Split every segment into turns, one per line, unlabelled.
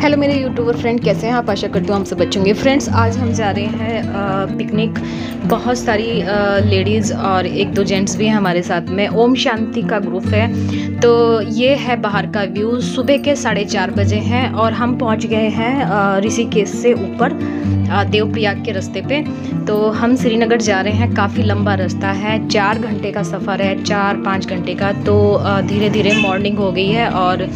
Hello मेरे YouTuber friend, कैसे हैं आप? आशा करती हूँ हम सब अच्छे होंगे। फ्रेंड्स, आज हम जा रहे हैं पिकनिक। बहुत सारी लेडीज़ और एक दो जेंट्स भी हैं हमारे साथ में। ओम शांति का ग्रुप है। तो ये है बाहर का व्यू। सुबह के 4:30 बजे हैं और हम पहुँच गए हैं ऋषिकेश से ऊपर देवप्रयाग के रास्ते पे। तो हम श्रीनगर जा रहे हैं। काफ़ी लंबा रास्ता है, 4 घंटे का सफ़र है, 4-5 घंटे का। तो धीरे धीरे मॉर्निंग हो गई है और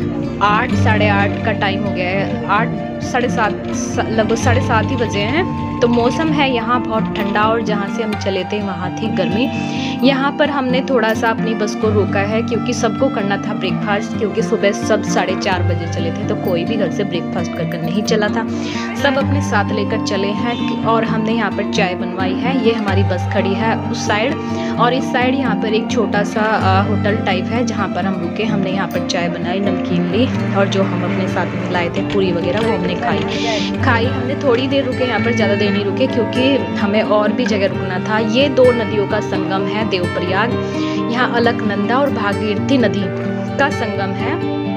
8 साढ़े 8 का टाइम हो गया है। 8 साढ़े 7 लगभग 7:30 ही बजे हैं। तो मौसम है यहाँ बहुत ठंडा और जहाँ से हम चले थे वहाँ थी गर्मी। यहाँ पर हमने थोड़ा सा अपनी बस को रोका है क्योंकि सबको करना था ब्रेकफास्ट, क्योंकि सुबह सब 4:30 बजे चले थे तो कोई भी घर से ब्रेकफास्ट कर नहीं चला था। सब अपने साथ लेकर चले हैं और हमने यहाँ पर चाय बनवाई है। ये हमारी बस खड़ी है उस साइड और इस साइड यहाँ पर एक छोटा सा होटल टाइप है जहाँ पर हम रुके। हमने यहाँ पर चाय बनाई, नमकीन ली और जो हम अपने साथ में लाए थे पूरी वगैरह वो हमने खाई। हमने थोड़ी देर रुके, यहाँ पर ज़्यादा देर नहीं रुके क्योंकि हमें और भी जगह रुकना था। ये 2 नदियों का संगम है देवप्रयाग। यहाँ अलकनंदा और भागीरथी नदी का संगम है।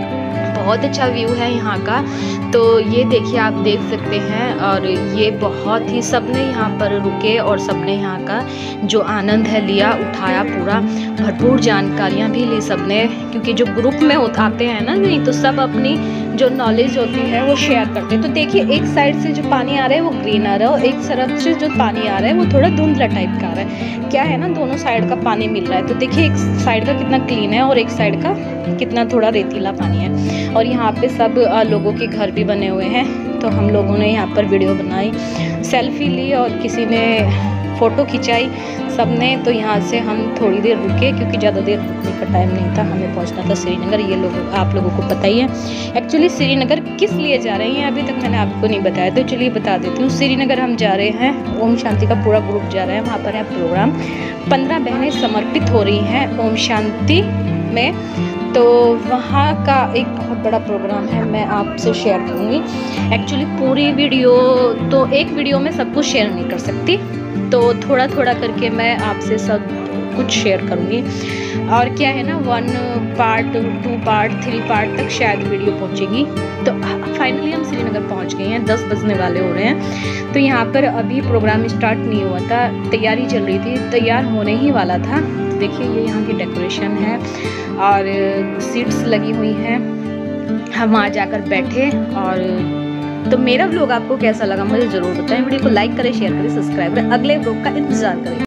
बहुत अच्छा व्यू है यहाँ का। तो ये देखिए, आप देख सकते हैं। और ये बहुत ही सबने यहाँ पर रुके और सबने यहाँ का जो आनंद है लिया, उठाया पूरा। भरपूर जानकारियाँ भी ली सबने, क्योंकि जो ग्रुप में आते हैं ना, नहीं तो सब अपनी जो नॉलेज होती है वो शेयर करते हैं। तो देखिए, एक साइड से जो पानी आ रहा है वो ग्रीन आ रहा है और एक तरफ से जो पानी आ रहा है वो थोड़ा धुंधला टाइप का आ रहा है। क्या है ना, दोनों साइड का पानी मिल रहा है। तो देखिए, एक साइड का कितना क्लीन है और एक साइड का कितना थोड़ा रेतीला पानी है। और यहाँ पे सब लोगों के घर भी बने हुए हैं। तो हम लोगों ने यहाँ पर वीडियो बनाई, सेल्फी ली और किसी ने फ़ोटो खिंचाई सबने। तो यहाँ से हम थोड़ी देर रुके क्योंकि ज़्यादा देर रुकने का टाइम नहीं था, हमें पहुँचना था श्रीनगर। ये लोग आप लोगों को पता ही है। एक्चुअली श्रीनगर किस लिए जा रहे हैं अभी तक मैंने आपको नहीं बताया, तो चलिए बता देती हूँ। श्रीनगर हम जा रहे हैं, ओम शांति का पूरा ग्रुप जा रहा है। वहाँ पर है प्रोग्राम, 15 बहनें समर्पित हो रही हैं ओम शांति में। तो वहाँ का एक बहुत बड़ा प्रोग्राम है, मैं आपसे शेयर करूँगी। एक्चुअली पूरी वीडियो तो एक वीडियो में सब कुछ शेयर नहीं कर सकती, तो थोड़ा थोड़ा करके मैं आपसे सब कुछ शेयर करूँगी। और क्या है ना, 1 पार्ट 2 पार्ट 3 पार्ट तक शायद वीडियो पहुँचेगी। तो फाइनली हम श्रीनगर पहुँच गए हैं, 10 बजने वाले हो रहे हैं। तो यहाँ पर अभी प्रोग्राम स्टार्ट नहीं हुआ था, तैयारी चल रही थी, तैयार होने ही वाला था। देखिए, ये यहाँ की डेकोरेशन है और सीट्स लगी हुई हैं। हम वहाँ जाकर बैठे। और तो मेरा व्लॉग आपको कैसा लगा मुझे ज़रूर बताएं। वीडियो को लाइक करें, शेयर करें, सब्सक्राइब करें। अगले व्लॉग का इंतज़ार करें।